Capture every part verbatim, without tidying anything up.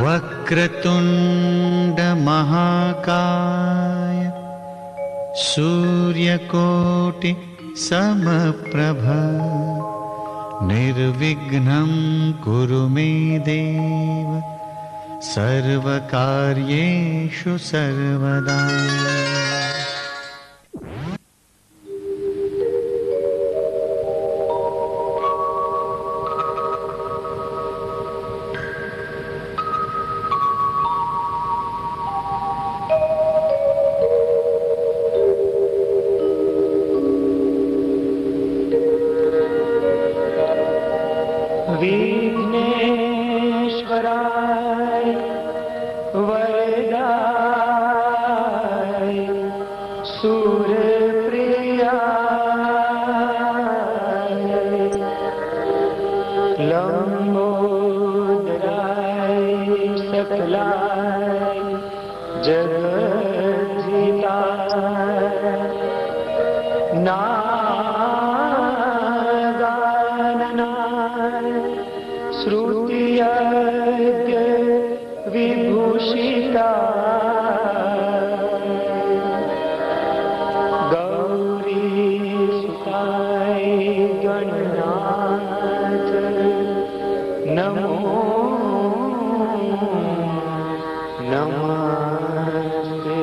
वक्रतुंड महाकाय सूर्यकोटि समप्रभ निर्विघ्नं कुरु मे देव सर्वकार्येषु सर्वदा। विघ्नेश्वराय वरदाय सूर्यप्रियाय लंबोदराय सकलाय जगद्धिताय नागाननाय श्रुतियज्ञ विभूषिताय गौरीसुताय गणनाथ नमो नमस्ते।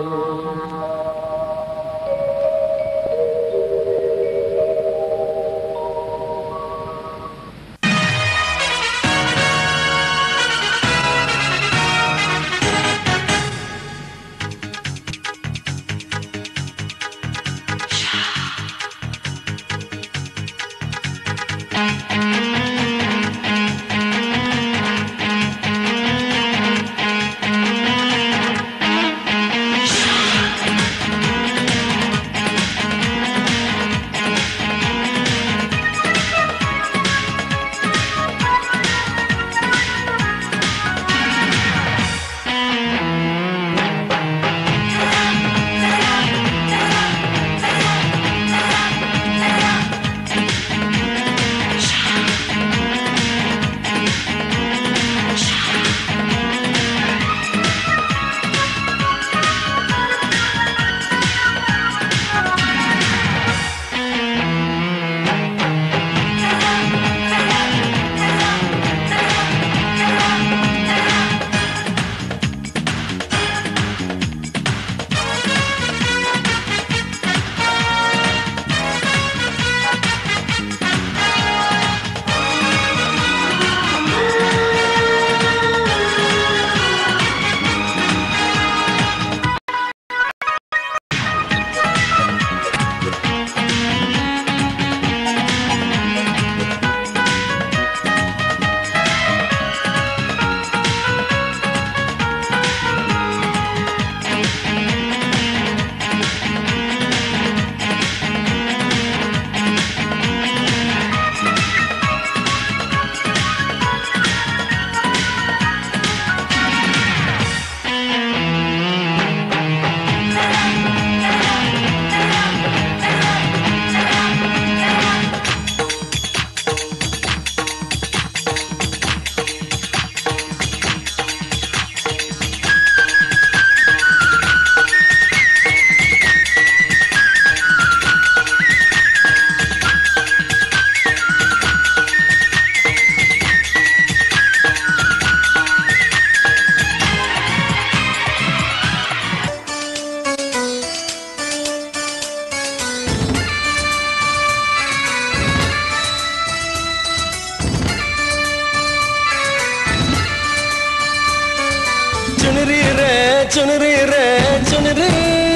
चुनरी रे चुनरी रे चुनरी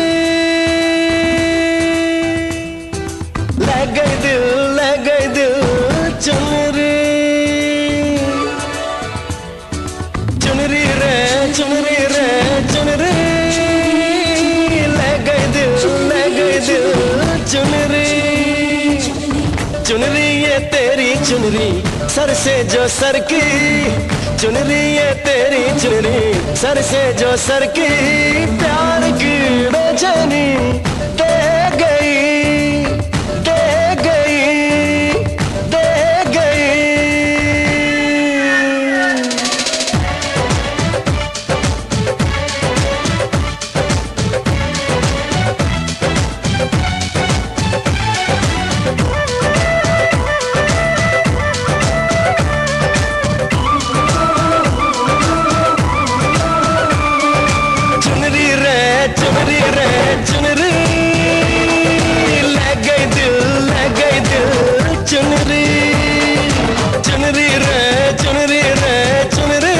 ले गई दिल ले गई दिल चुनरी चुनरी रे चुनरी रे चुनरी ले गई दिल ले गई दिल चुनरी चुनरी ये तेरी चुनरी सर से जो सर की चुनरी ये तेरी चुनरी सर से जो सर की प्यार की बेचैनी दे गई दे गई दे गई। चुनरी रे चुनरी,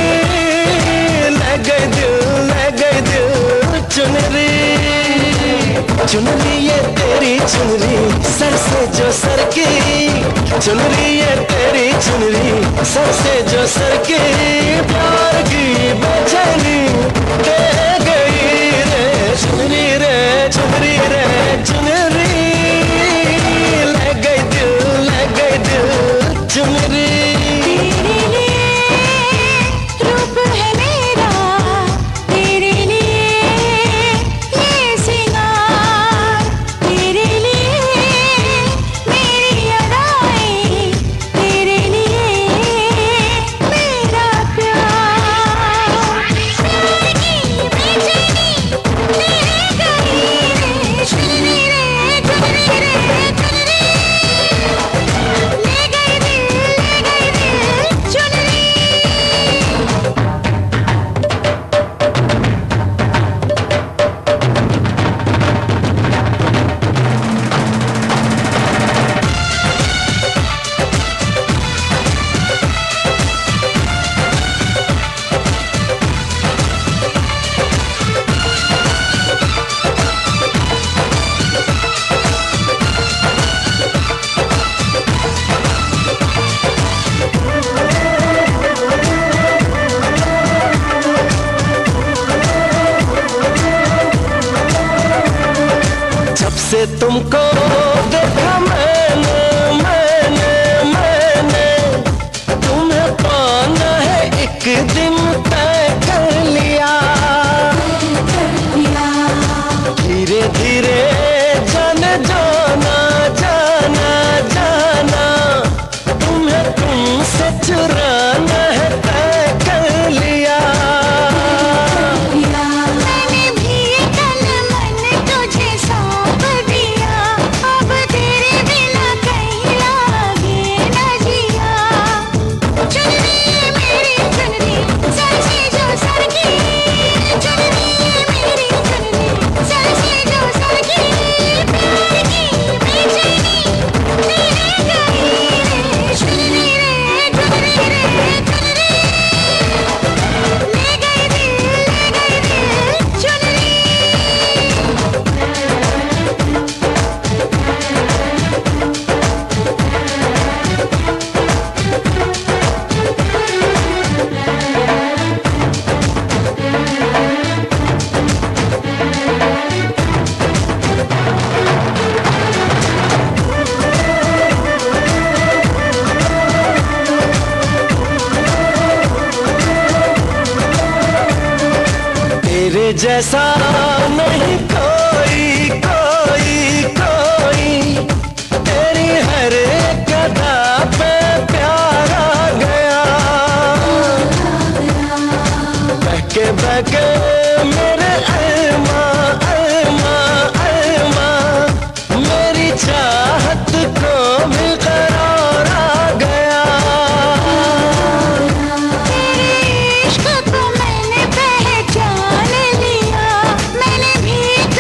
ले गई दिल ले गई दिल चुनरी। चुनरी ये तेरी चुनरी सर से जो सर की, चुनरी ये तेरी चुनरी सर से जो सर की, प्यार की बेचैनी दे गई रे चुनरी रे चुनरी रे चुनरी, ले गई दिल ले गई दिल चुनरी। तेरे लिए रूप है मेरा, तेरे लिए ये सिंगार, तेरे लिए मेरी अदाएं, तेरे लिए मेरा प्यार। प्यार की बेचैनी ले गई रे चुनरी रे चुनरी रे चुनरी, ले गई दिल ले गई दिल चुनरी। जब से तुमको देखा मैंने मैंने मैंने, तुम्हें पाना है एक दिन तय कर लिया। धीरे धीरे जाने जाना जाना जाना, तुम्हें तुमसे चुराना है तय कर लिया। मैंने भी तन मन तुझे सौंप दिया, अब तेरे बिना कहीं लागे न जिया। चुनरी मेरी चुनरी सर से जो सर की, चुनरी मेरी चुनरी सर से जो सर की, प्यार की बेचैनी ले गई रे चुनरी रे चुनरी रे चुनरी, ले गई दिल ले गई दिल चुनरी। तेरे जैसा नहीं कोई कोई कोई, तेरी हर एक अदा पे प्यार आ गया। बहके बहके मेरे अरमा अरमा अरमा, मेरी चाहत को भी करार आ गया। तेरे इश्क को मैंने पहचान लिया, मैंने भी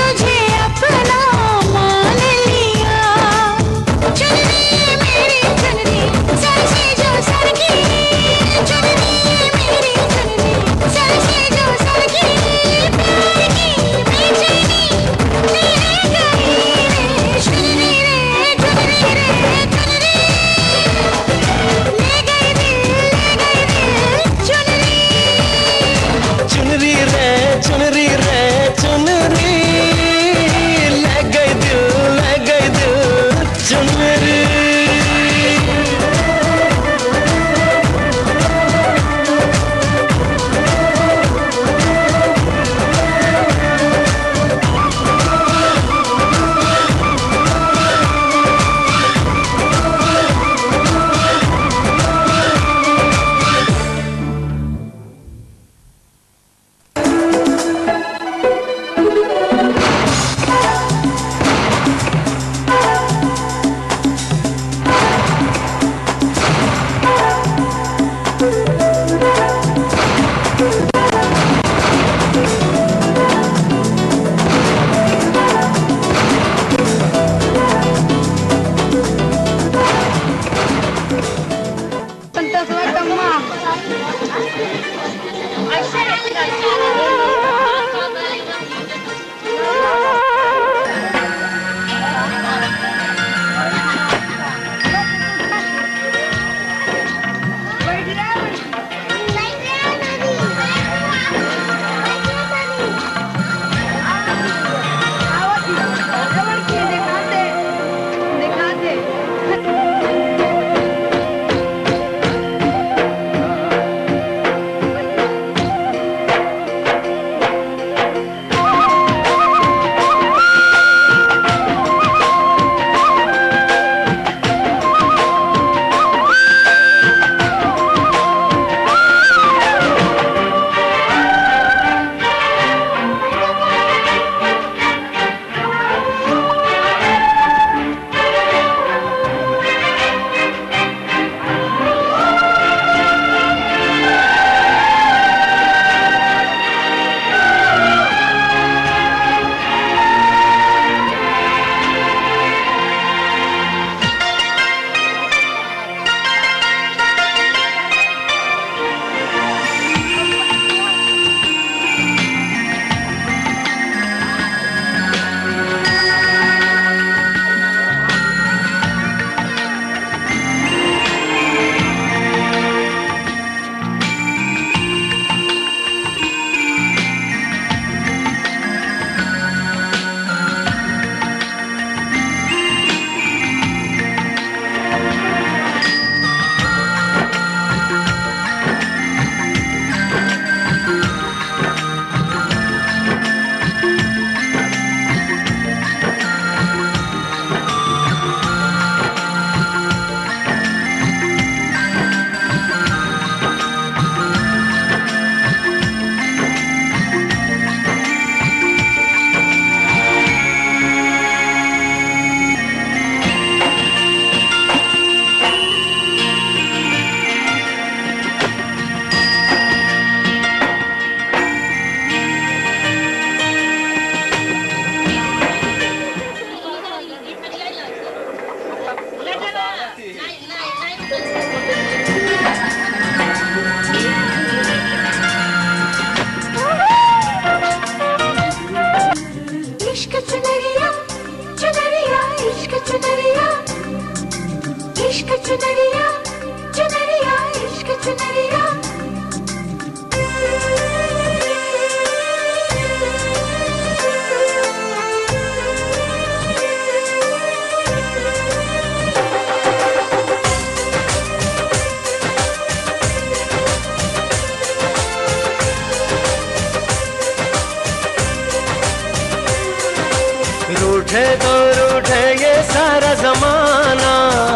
रूठे तो रूठे ये सारा जमाना,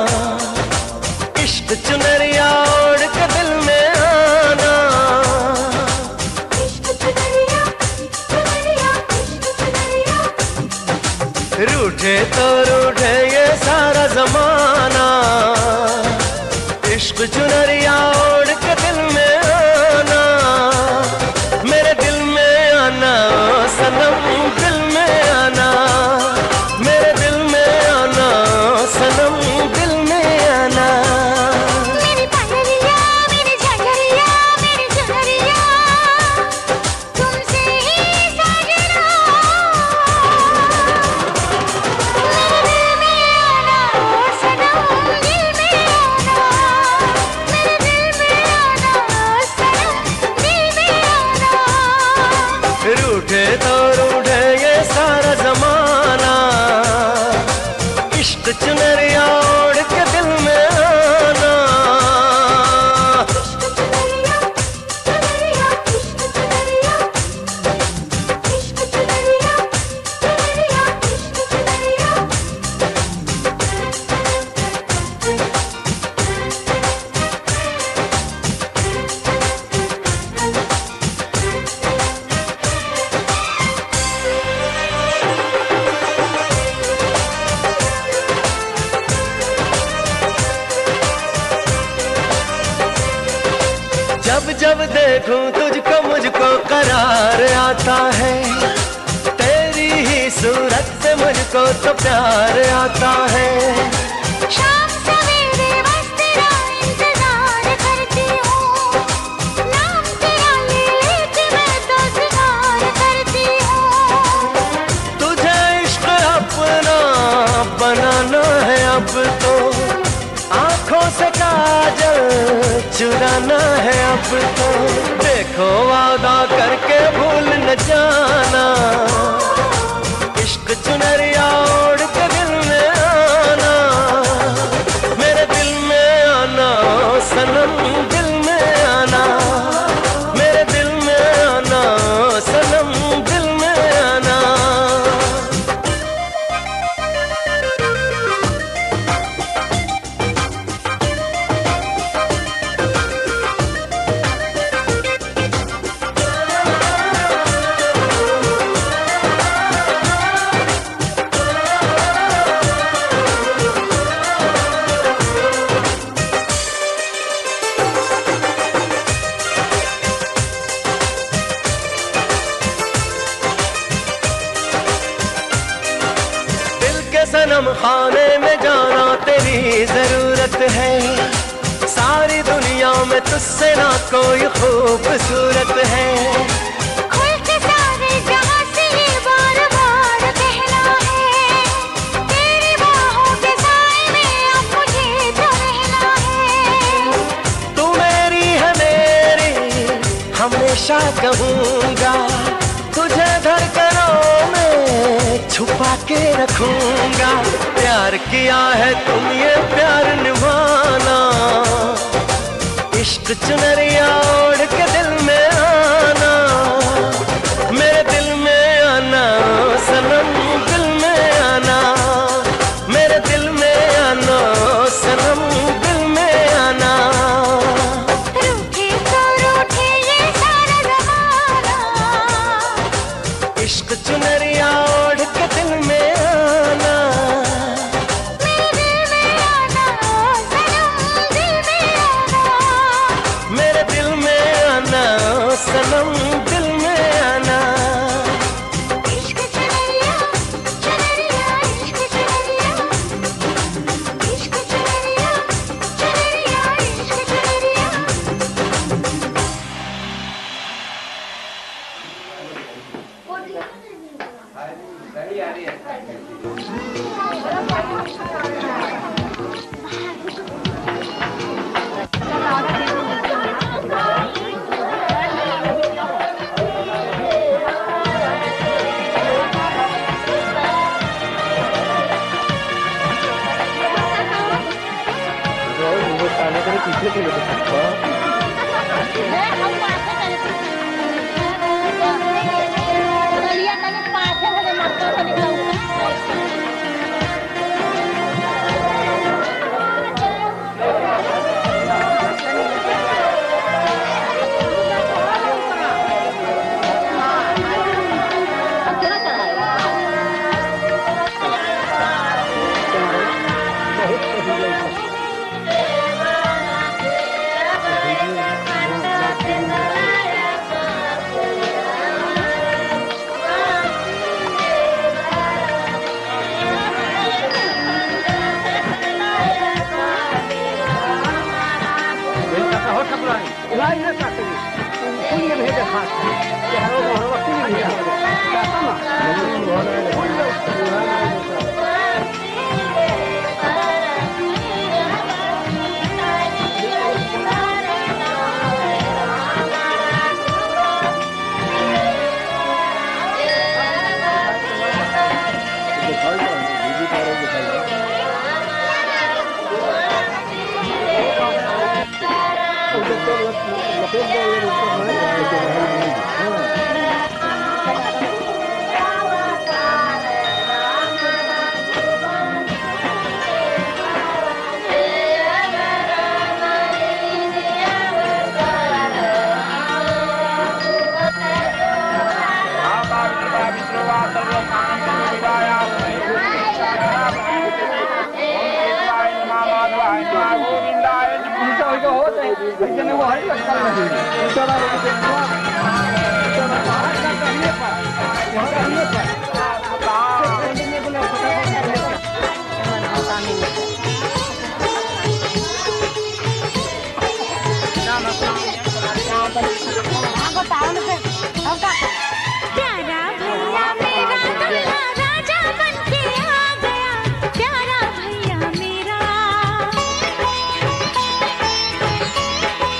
इश्क चुनरिया ओढ़ के दिल में आना। इश्क चुनरिया, चुनरिया, इश्क चुनरिया। रूठे तो रूठे ये सारा जमाना, इश्क चुनरिया ओढ़ के दिल में आना। मेरे दिल में आना ओ सनम, दिल में आना, मेरे दिल में आना सनम, दिल में आना। मेरी पगलिया, मेरी झगड़िया, मेरी झगड़िया, तुमसे ही साजना। मेरे दिल में आना ओ सनम, दिल में आना, मेरे दिल में आना ओ सनम, दिल में आना। रूठे तो रूठे ये सारा जमाना, इश्क चुनरिया ओढ़ के दिल में आना। इश्क चुनरिया, चुनरिया, इश्क चुनरिया, इश्क चुनरिया, चुनरिया, इश्क चुनरिया। जब जब देखूं तुझको मुझको करार आता है, तेरी ही सूरत से मुझको तो प्यार आता है। शाम सवेरे बस तेरा इंतजार करती हूँ, चुराना है अब तो, देखो वादा करके भूल न जाना। इश्क चुनरिया ओढ़ के दिल में आना, मेरे दिल में आना सनम, दिल में आना, मेरे दिल में आना सनम, दिल में आना। सनम खाने में जाना तेरी जरूरत है, सारी दुनिया में तुझसे ना कोई खूबसूरत है। खुल के सारे जहां से ये बार बार कहना है, तेरी बाहों के साए में अब मुझे तो रहना है। तू मेरी है मेरी हमेशा कहूँगा, तुझे धड़कनों में छुपा के रखूंगा। प्यार किया है तुम ये प्यार निभाना, इश्क चुनरिया ओढ़ के दिल में आना, मेरे दिल में आना सनम, दिल में आना, मेरे दिल में आना सनम, दिल में आना। रूठे तो रूठे ये सारा ज़माना, इश्क चुनरिया ओढ़ के दिल में आना, मेरे दिल में आना सनम, दिल में आना, मेरे दिल में आना सनम, दिल में आना। इश्क चुनरिया चुनरिया, इश्क चुनरिया, इश्क चुनरिया चुनरिया, इश्क चुनरिया। प्यारा भैया मेरा दुल्हा राजा बनके आ गया, प्यारा भैया मेरा।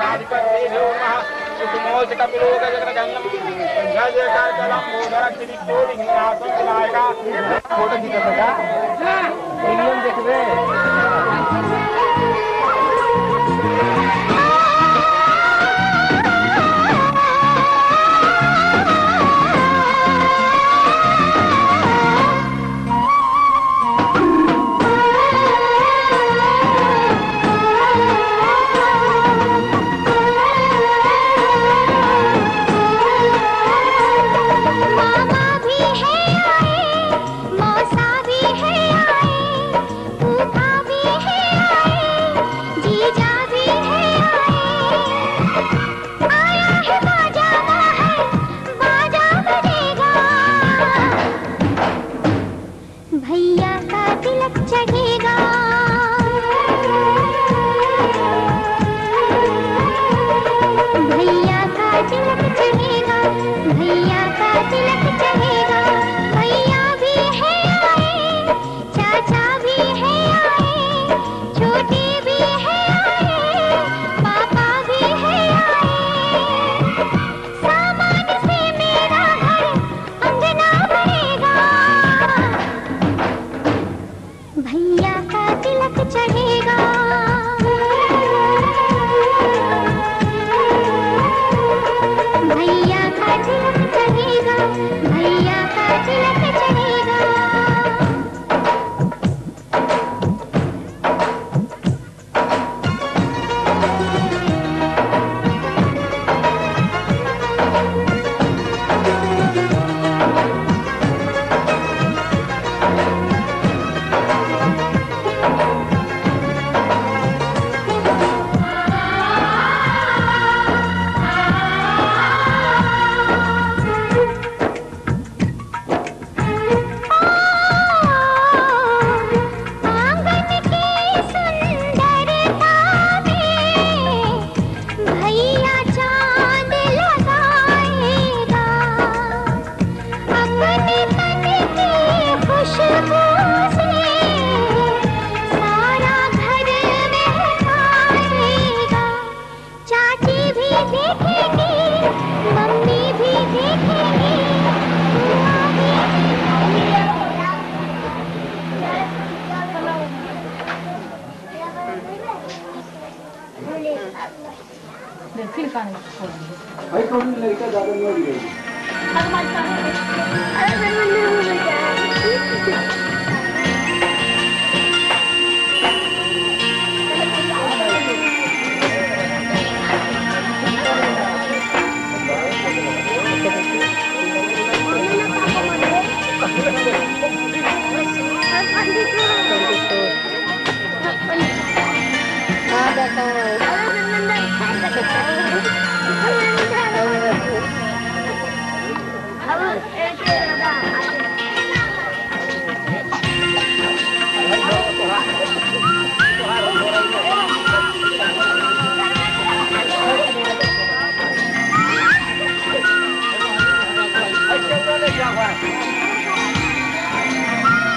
फोटो खींचा बेटा मिलियन देख रहे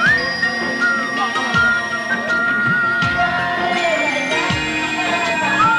हैं।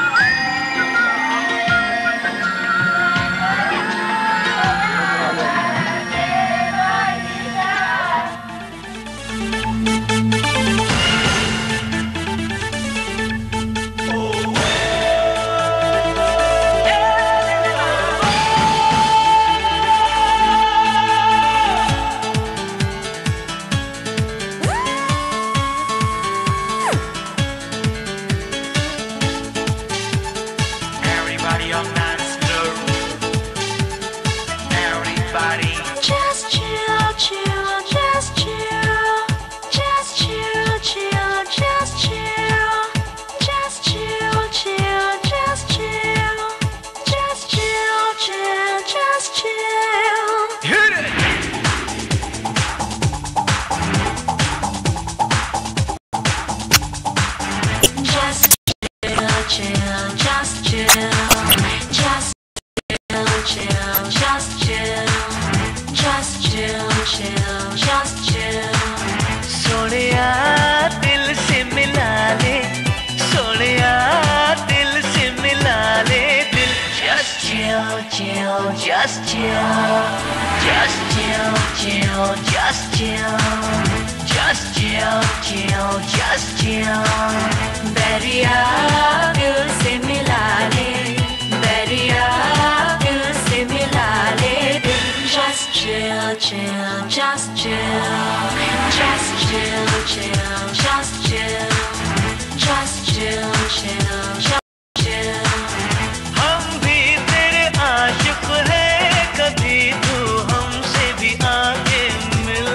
just chill, just chill, chill, just chill, just chill, chill, just chill. Bairiya दिल से मिला ले, बैरिया दिल से मिला ले दिल. Just chill, chill, just chill, just chill, chill, just chill, just chill, chill, just chill. हम भी तेरे आशिक हैं, कभी तू हमसे भी आके मिल.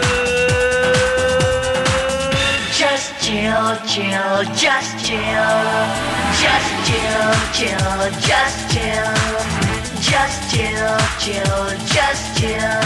Just chill, chill, just chill, just chill, chill, just chill, just chill, chill, just chill.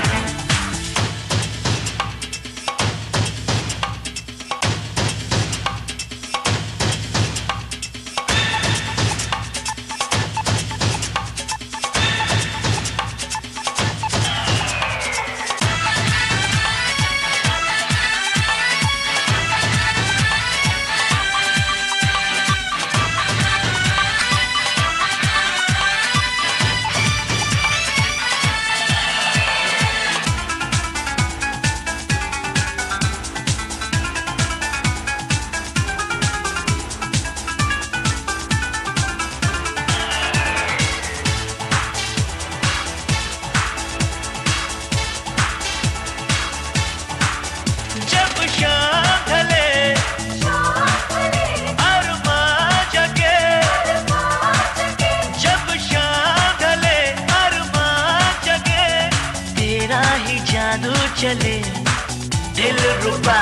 चले दिल रुबा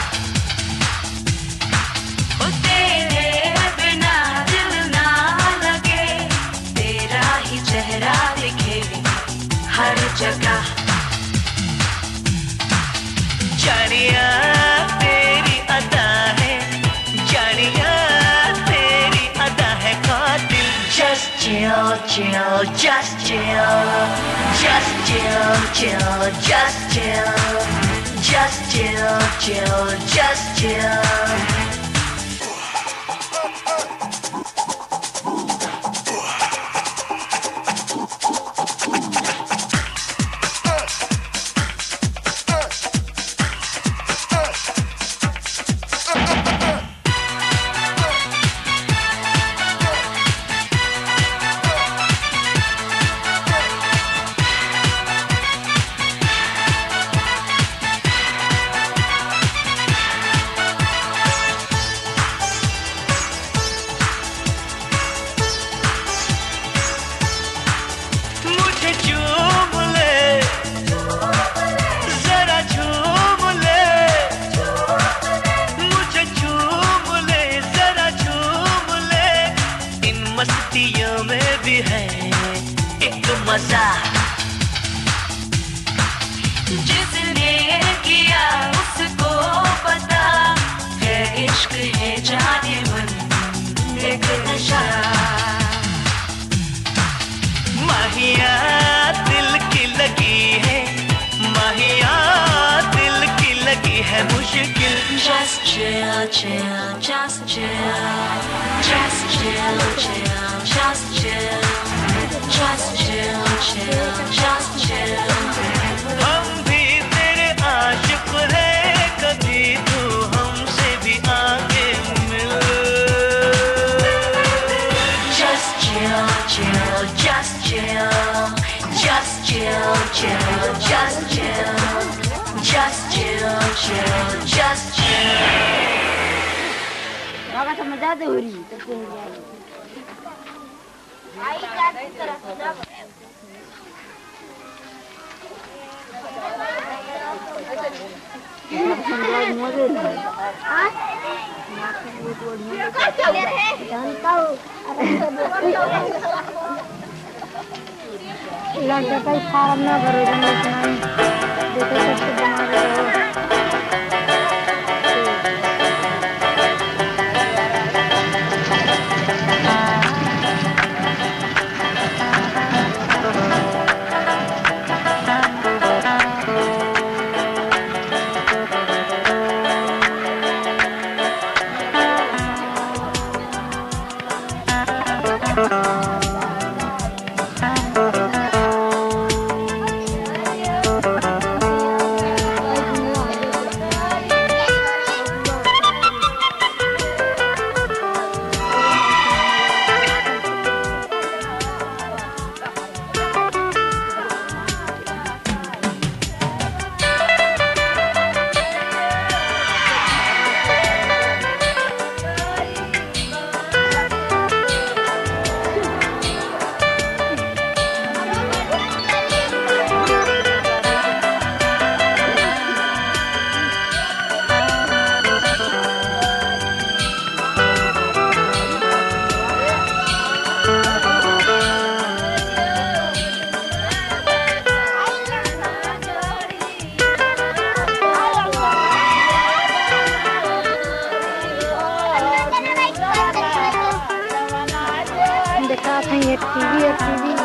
तेरे बिना दिल ना लगे, तेरा ही चेहरा दिखे हर जगह. जानिया तेरी अदा है, जानिया तेरी अदा है कातिल. Just chill, chill, just chill, just chill, chill, just chill, just chill, chill, just chill. मस्तियों में भी है एक मजा, जिसने किया उसको पता है, इश्क है जाने मन एक नशा. माहिया दिल की लगी है, माहिया दिल की लगी है मुश्किल. Just chill, chill, just chill, just chill, chill, just chill, just chill, chill, just chill. हम भी तेरे आशिक हैं, कभी तू हमसे भी आके मिल. Just chill, chill, just chill, just chill, chill, just chill, just chill, chill, just chill. बाबा समझा दे हो रही तो फिर आई का तरफ ना मजे ना हां जानता हूं लड़का का फार्म ना भरो जने देखो सबसे बना रहे हो. एक टीवी एक टीवी